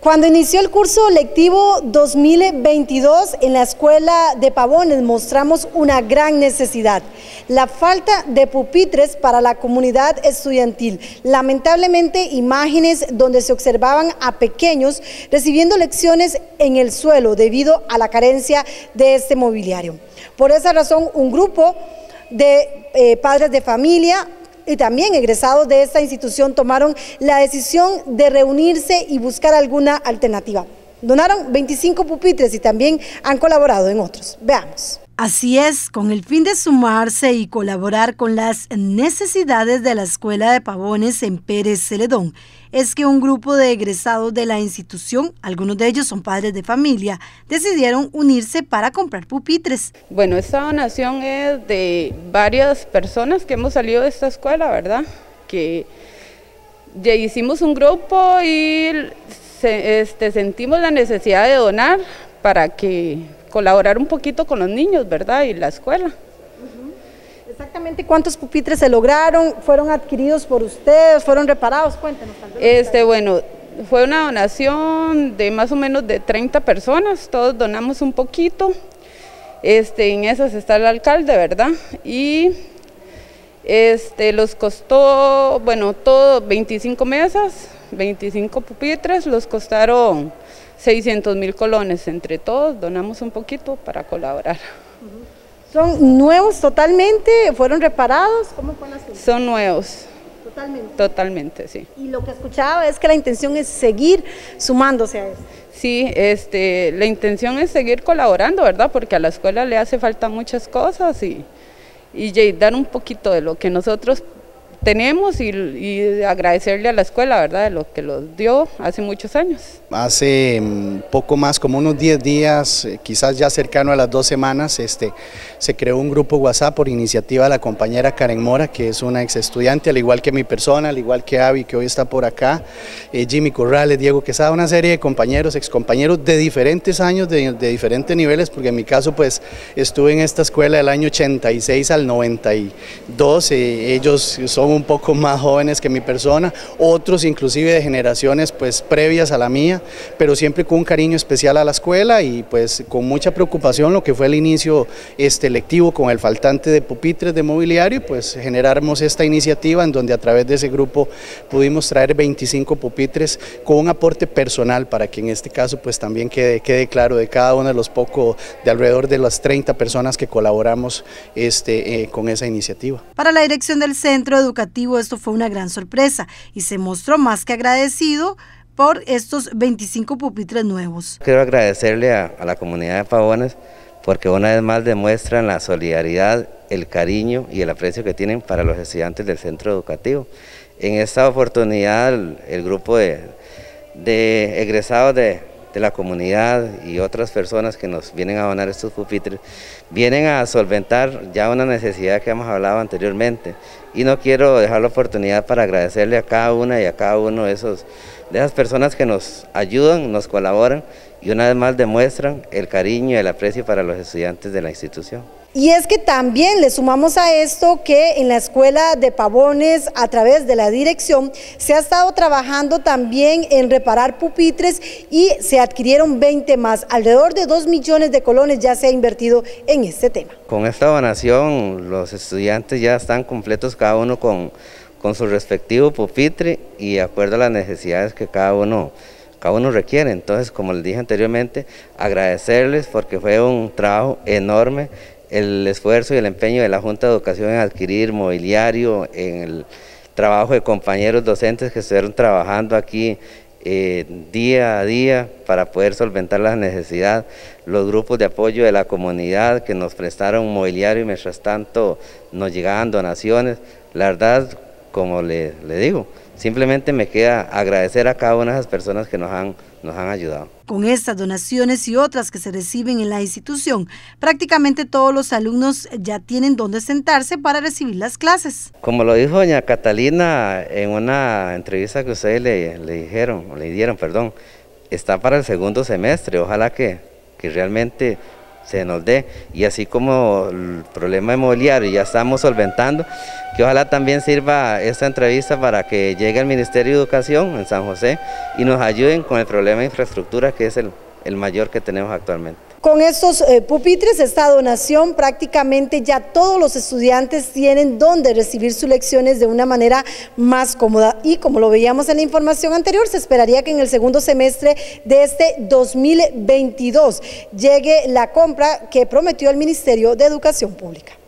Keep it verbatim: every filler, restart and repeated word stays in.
Cuando inició el curso lectivo dos mil veintidós en la escuela de Pavones mostramos una gran necesidad, la falta de pupitres para la comunidad estudiantil. Lamentablemente, imágenes donde se observaban a pequeños recibiendo lecciones en el suelo debido a la carencia de este mobiliario. Por esa razón, un grupo de eh, padres de familia y también egresados de esta institución tomaron la decisión de reunirse y buscar alguna alternativa. Donaron veinticinco pupitres y también han colaborado en otros. Veamos. Así es, con el fin de sumarse y colaborar con las necesidades de la Escuela de Pavones en Pérez Celedón, es que un grupo de egresados de la institución, algunos de ellos son padres de familia, decidieron unirse para comprar pupitres. Bueno, esta donación es de varias personas que hemos salido de esta escuela, ¿verdad? Que ya hicimos un grupo y se, este, sentimos la necesidad de donar para que colaborar un poquito con los niños, ¿verdad? Y la escuela. Uh-huh. Exactamente, ¿cuántos pupitres se lograron? ¿Fueron adquiridos por ustedes? ¿Fueron reparados? Cuéntenos. Este, bueno, fue una donación de más o menos de treinta personas, todos donamos un poquito. Este, en esas está el alcalde, ¿verdad? Y este, los costó, bueno, todo veinticinco mesas, veinticinco pupitres, los costaron seiscientos mil colones, entre todos donamos un poquito para colaborar. ¿Son nuevos totalmente? ¿Fueron reparados? ¿Cómo fue la situación? Son nuevos. Totalmente. Totalmente, sí. Y lo que escuchaba es que la intención es seguir sumándose a esto. Sí, este, la intención es seguir colaborando, ¿verdad? Porque a la escuela le hace falta muchas cosas y, y dar un poquito de lo que nosotros tenemos y, y agradecerle a la escuela, ¿verdad?, de lo que los dio hace muchos años. Hace um, poco más, como unos diez días, eh, quizás ya cercano a las dos semanas, este, se creó un grupo WhatsApp por iniciativa de la compañera Karen Mora, que es una ex estudiante, al igual que mi persona, al igual que Avi, que hoy está por acá, eh, Jimmy Corrales, Diego Quesada, una serie de compañeros, ex compañeros de diferentes años, de, de diferentes niveles, porque en mi caso pues estuve en esta escuela del año ochenta y seis al noventa y dos, eh, ellos son un poco más jóvenes que mi persona, otros inclusive de generaciones pues previas a la mía, pero siempre con un cariño especial a la escuela y pues con mucha preocupación lo que fue el inicio este lectivo con el faltante de pupitres de mobiliario, pues generamos esta iniciativa en donde a través de ese grupo pudimos traer veinticinco pupitres con un aporte personal para que en este caso pues también quede, quede claro de cada uno de los pocos, de alrededor de las treinta personas que colaboramos este, eh, con esa iniciativa. Para la dirección del centro educativo esto fue una gran sorpresa y se mostró más que agradecido por estos veinticinco pupitres nuevos. Quiero agradecerle a, a la comunidad de Pavones porque una vez más demuestran la solidaridad, el cariño y el aprecio que tienen para los estudiantes del centro educativo. En esta oportunidad el, el grupo de, de egresados de, de la comunidad y otras personas que nos vienen a donar estos pupitres vienen a solventar ya una necesidad que hemos hablado anteriormente y no quiero dejar la oportunidad para agradecerle a cada una y a cada uno de, esos, de esas personas que nos ayudan, nos colaboran y una vez más demuestran el cariño y el aprecio para los estudiantes de la institución. Y es que también le sumamos a esto que en la escuela de Pavones, a través de la dirección, se ha estado trabajando también en reparar pupitres y se adquirieron veinte más. Alrededor de dos millones de colones ya se ha invertido en este tema. Con esta donación los estudiantes ya están completos cada uno con, con su respectivo pupitre y de acuerdo a las necesidades que cada uno cada uno requiere. Entonces, como les dije anteriormente, agradecerles porque fue un trabajo enorme el esfuerzo y el empeño de la Junta de Educación en adquirir mobiliario, en el trabajo de compañeros docentes que estuvieron trabajando aquí eh, día a día para poder solventar las necesidades, los grupos de apoyo de la comunidad que nos prestaron mobiliario y mientras tanto nos llegaban donaciones. La verdad, como le, le digo, simplemente me queda agradecer a cada una de esas personas que nos han, nos han ayudado. Con estas donaciones y otras que se reciben en la institución, prácticamente todos los alumnos ya tienen dónde sentarse para recibir las clases. Como lo dijo doña Catalina en una entrevista que ustedes le, le dijeron, o le dieron, perdón, está para el segundo semestre, ojalá que, que realmente se nos dé, y así como el problema inmobiliario ya estamos solventando, que ojalá también sirva esta entrevista para que llegue al Ministerio de Educación en San José y nos ayuden con el problema de infraestructura, que es el, el mayor que tenemos actualmente. Con estos eh, pupitres, esta donación, prácticamente ya todos los estudiantes tienen donde recibir sus lecciones de una manera más cómoda, y como lo veíamos en la información anterior, se esperaría que en el segundo semestre de este dos mil veintidós llegue la compra que prometió el Ministerio de Educación Pública.